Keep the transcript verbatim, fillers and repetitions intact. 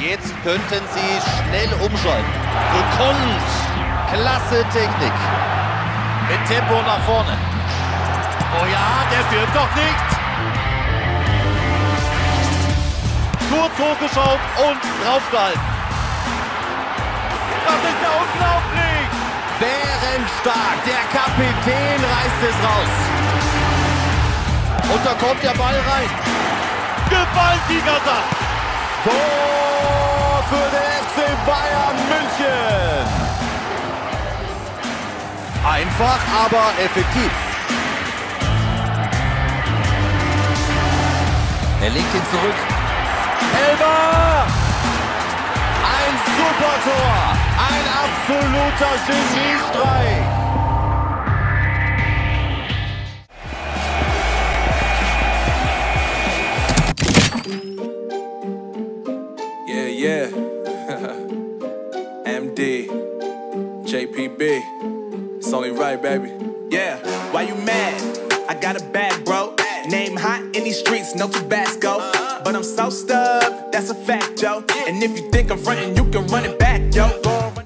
Jetzt könnten sie schnell umschalten. Gekonnt. Klasse Technik. Mit Tempo nach vorne. Oh ja, der wirft doch nicht. Kurz hochgeschaut und draufgehalten. Das ist ja unglaublich. Bärenstark. Der Kapitän reißt es raus. Und da kommt der Ball rein. Gewaltiger Dach. Tor für den F C Bayern München. Einfach, aber effektiv. Er legt ihn zurück. Elber! Ein super Tor. Ein absoluter Geniestreich. Yeah, yeah. M D, J P B. It's only right, baby. Yeah, why you mad? I got a bag, bro. Name hot in these streets, no Tabasco. But I'm so stubbed, that's a fact, yo. And if you think I'm frontin', you can run it back, yo.